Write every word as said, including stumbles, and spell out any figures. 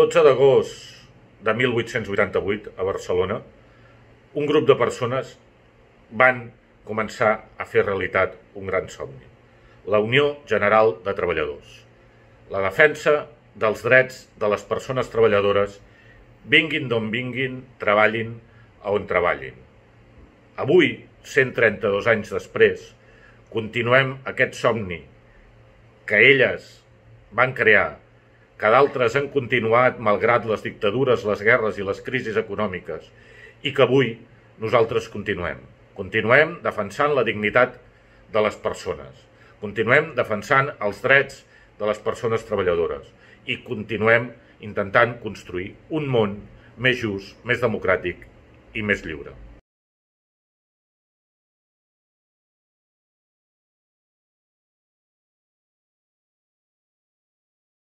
dotze d'agost de mil vuit-cents vuitanta-vuit, a Barcelona, un grup de persones van començar a fer realitat un gran somni: la Unió General de Treballadors. La defensa dels drets de les persones treballadores, vinguin d'on vinguin, treballin a on treballin. Avui, cent trenta-dos anys després, continuem aquest somni que elles van crear, que d'altres han continuat malgrat les dictadures, les guerres i les crisis econòmiques, i que avui nosaltres continuem. Continuem defensant la dignitat de les persones, continuem defensant els drets de les persones treballadores i continuem intentant construir un món més just, més democràtic i més lliure.